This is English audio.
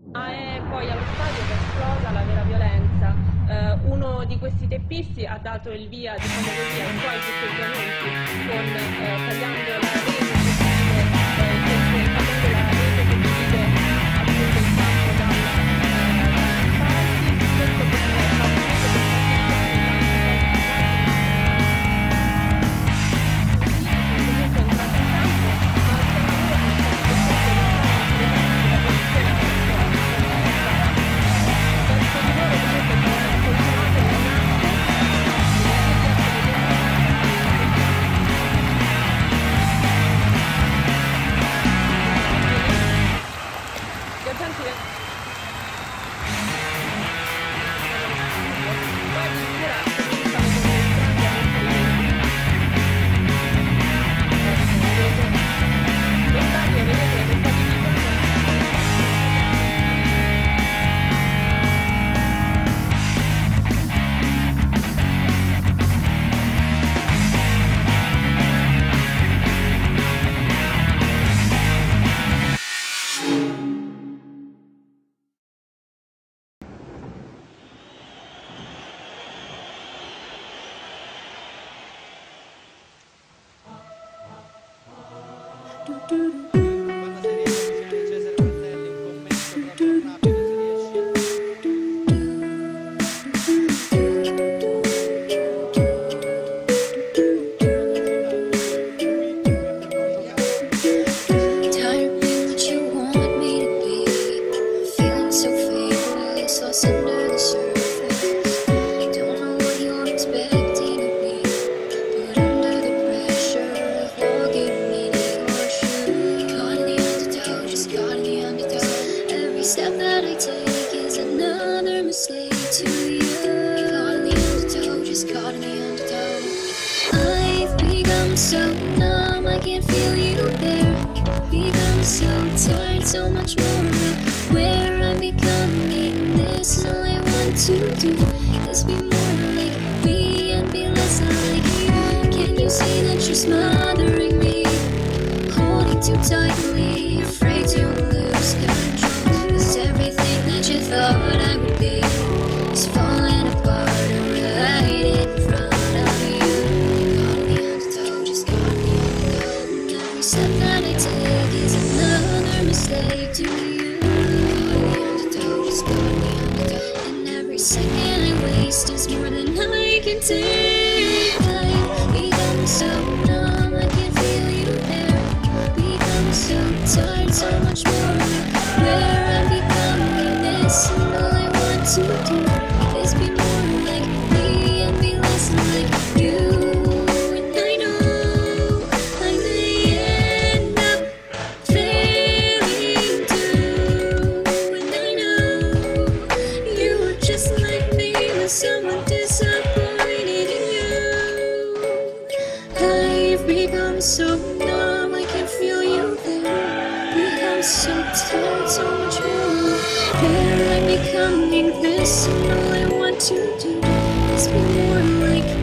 E poi allo stadio è esplosa la vera violenza. Uno di questi teppisti ha dato il via, diciamo così, ai suoi festeggiamenti con tagliando la rete che divide tagliando la rete che divide appunto il campo dagli spalti, questo per far sì che comunque entrato in campo, ma al tempo loro sono stati costretti a entrare in verso di loro comunque sono continuate le gli agenti poi addirittura cominciano con gli entrambi a mettere lo stadio, vedete, lo sta dividendo. Quando si riesce vicino di Cesare Prandelli, un commento proprio rapido, si riesce. Tired of being what you want me to be, feeling so faithless, lost under the surface. Don't know what you're expecting of me, but under the pressure of logging meaning or shoe, caught in the undertow, just caught in the undertow. Every step that I take is another mistake to you. Caught in the undertow, just caught in the undertow. I've become so numb, I can't feel you there. Become so tired, so much more where I'm becoming. This all I want to do is be more like me and be less like you. Can you see that you're smothering me, holding too tightly, afraid to lose control? 'Cause everything that you thought I would be is falling apart right in front of you. Caught in the undertow, just caught in the undertow. Every step that I take is another mistake to you. Caught in the undertow, just caught in the undertow. And every second I waste is more than I can take. I've become so numb, I can't feel you there. Become so tired, so much more where I'm becoming. This and all I want to do is be more like me and be less like you. And I know I may end up failing too. And I know you were just like me, with someone disappointed in you. I've become so numb, I can't feel you there. Become so tired, so much more where I'm becoming. This and all I want to do is be more like